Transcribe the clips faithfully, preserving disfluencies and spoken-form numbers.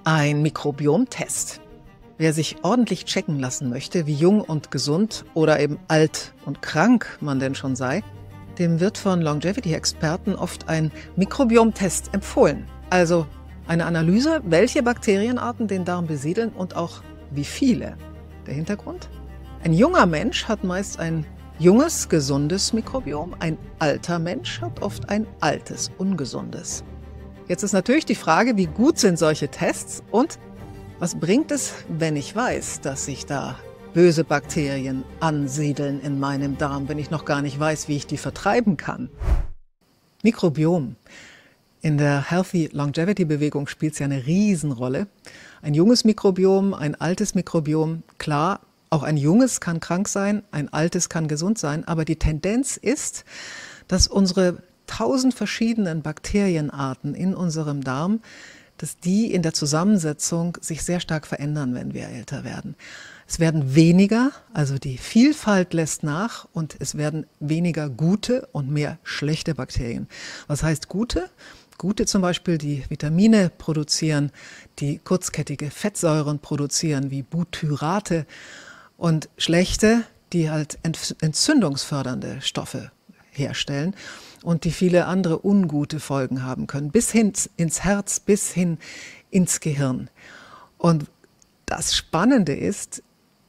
Ein Mikrobiomtest. Wer sich ordentlich checken lassen möchte, wie jung und gesund oder eben alt und krank man denn schon sei, dem wird von Longevity-Experten oft ein Mikrobiomtest empfohlen. Also eine Analyse, welche Bakterienarten den Darm besiedeln und auch wie viele. Der Hintergrund? Ein junger Mensch hat meist ein junges, gesundes Mikrobiom. Ein alter Mensch hat oft ein altes, ungesundes. Jetzt ist natürlich die Frage, wie gut sind solche Tests und was bringt es, wenn ich weiß, dass sich da böse Bakterien ansiedeln in meinem Darm, wenn ich noch gar nicht weiß, wie ich die vertreiben kann? Mikrobiom. In der Healthy Longevity Bewegung spielt es ja eine Riesenrolle. Ein junges Mikrobiom, ein altes Mikrobiom, klar, auch ein junges kann krank sein, ein altes kann gesund sein, aber die Tendenz ist, dass unsere tausend verschiedenen Bakterienarten in unserem Darm, dass die in der Zusammensetzung sich sehr stark verändern, wenn wir älter werden. Es werden weniger, also die Vielfalt lässt nach und es werden weniger gute und mehr schlechte Bakterien. Was heißt gute? Gute zum Beispiel, die Vitamine produzieren, die kurzkettige Fettsäuren produzieren, wie Butyrate, und schlechte, die halt entzündungsfördernde Stoffe herstellen und die viele andere ungute Folgen haben können, bis hin ins Herz, bis hin ins Gehirn. Und das Spannende ist,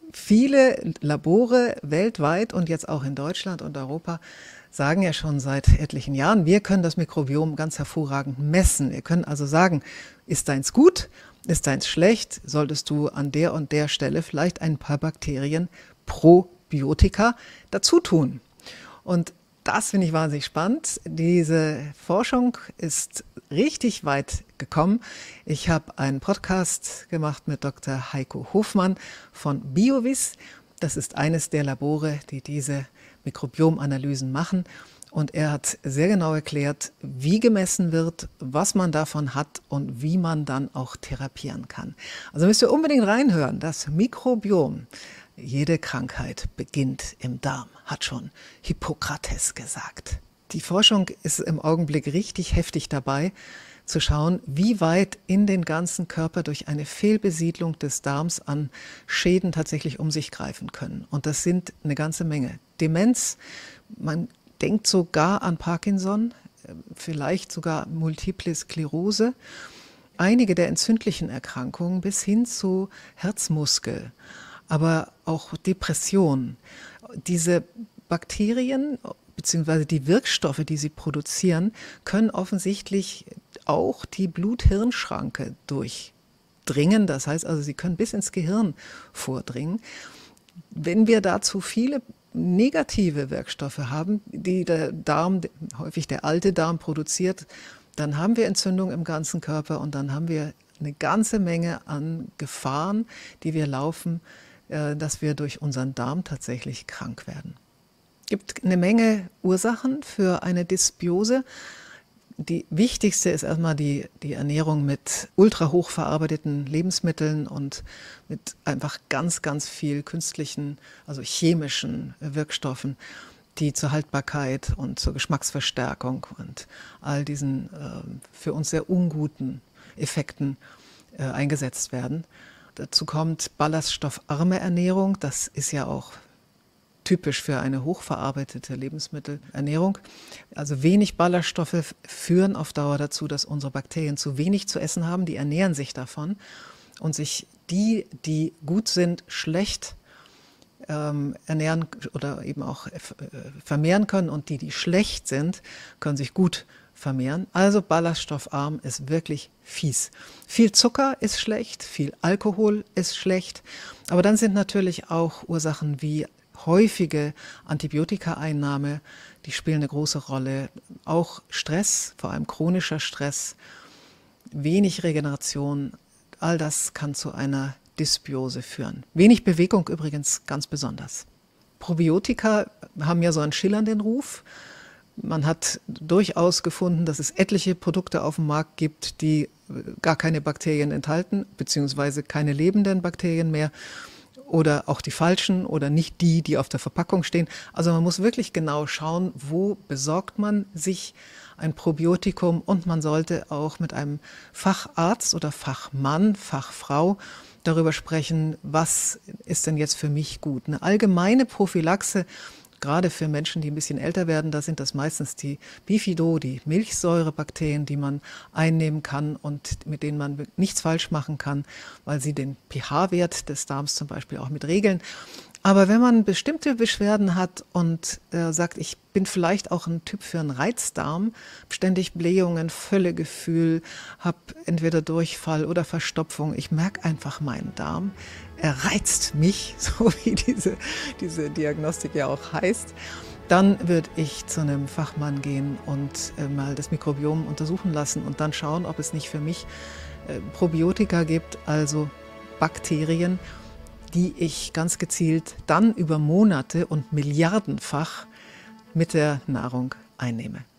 viele Labore weltweit und jetzt auch in Deutschland und Europa sagen ja schon seit etlichen Jahren, wir können das Mikrobiom ganz hervorragend messen. Wir können also sagen, ist deins gut, ist deins schlecht, solltest du an der und der Stelle vielleicht ein paar Bakterien, Probiotika, dazu tun. Und das finde ich wahnsinnig spannend. Diese Forschung ist richtig weit gekommen. Ich habe einen Podcast gemacht mit Doktor Heiko Hofmann von Biovis. Das ist eines der Labore, die diese Mikrobiomanalysen machen. Und er hat sehr genau erklärt, wie gemessen wird, was man davon hat und wie man dann auch therapieren kann. Also müsst ihr unbedingt reinhören. Das Mikrobiom, jede Krankheit beginnt im Darm, hat schon Hippokrates gesagt. Die Forschung ist im Augenblick richtig heftig dabei, zu schauen, wie weit in den ganzen Körper durch eine Fehlbesiedlung des Darms an Schäden tatsächlich um sich greifen können. Und das sind eine ganze Menge. Demenz, man denkt sogar an Parkinson, vielleicht sogar Multiple Sklerose, einige der entzündlichen Erkrankungen bis hin zu Herzmuskel, aber auch Depression. Diese Bakterien bzw. die Wirkstoffe, die sie produzieren, können offensichtlich auch die Blut-Hirn-Schranke durchdringen. Das heißt also, sie können bis ins Gehirn vordringen. Wenn wir dazu viele negative Wirkstoffe haben, die der Darm, häufig der alte Darm produziert, dann haben wir Entzündung im ganzen Körper und dann haben wir eine ganze Menge an Gefahren, die wir laufen, dass wir durch unseren Darm tatsächlich krank werden. Es gibt eine Menge Ursachen für eine Dysbiose. Die wichtigste ist erstmal die, die Ernährung mit ultra hochverarbeiteten Lebensmitteln und mit einfach ganz, ganz viel künstlichen, also chemischen Wirkstoffen, die zur Haltbarkeit und zur Geschmacksverstärkung und all diesen äh, für uns sehr unguten Effekten äh, eingesetzt werden. Dazu kommt ballaststoffarme Ernährung. Das ist ja auch typisch für eine hochverarbeitete Lebensmittelernährung. Also wenig Ballaststoffe führen auf Dauer dazu, dass unsere Bakterien zu wenig zu essen haben. Die ernähren sich davon und sich die, die gut sind, schlecht ähm, ernähren oder eben auch äh, vermehren können und die, die schlecht sind, können sich gut vermehren. Also ballaststoffarm ist wirklich fies. Viel Zucker ist schlecht, viel Alkohol ist schlecht, aber dann sind natürlich auch Ursachen wie häufige Antibiotikaeinnahme, die spielen eine große Rolle. Auch Stress, vor allem chronischer Stress, wenig Regeneration, all das kann zu einer Dysbiose führen. Wenig Bewegung übrigens ganz besonders. Probiotika haben ja so einen schillernden Ruf. Man hat durchaus gefunden, dass es etliche Produkte auf dem Markt gibt, die gar keine Bakterien enthalten, beziehungsweise keine lebenden Bakterien mehr. Oder auch die falschen oder nicht die, die auf der Verpackung stehen. Also man muss wirklich genau schauen, wo besorgt man sich ein Probiotikum und man sollte auch mit einem Facharzt oder Fachmann, Fachfrau darüber sprechen, was ist denn jetzt für mich gut. Eine allgemeine Prophylaxe, gerade für Menschen, die ein bisschen älter werden, da sind das meistens die Bifido, die Milchsäurebakterien, die man einnehmen kann und mit denen man nichts falsch machen kann, weil sie den pH-Wert des Darms zum Beispiel auch mit regeln. Aber wenn man bestimmte Beschwerden hat und äh, sagt, ich bin vielleicht auch ein Typ für einen Reizdarm, ständig Blähungen, Völlegefühl, habe entweder Durchfall oder Verstopfung, ich merke einfach meinen Darm, er reizt mich, so wie diese, diese Diagnostik ja auch heißt, dann würde ich zu einem Fachmann gehen und äh, mal das Mikrobiom untersuchen lassen und dann schauen, ob es nicht für mich äh, Probiotika gibt, also Bakterien, die ich ganz gezielt dann über Monate und milliardenfach mit der Nahrung einnehme.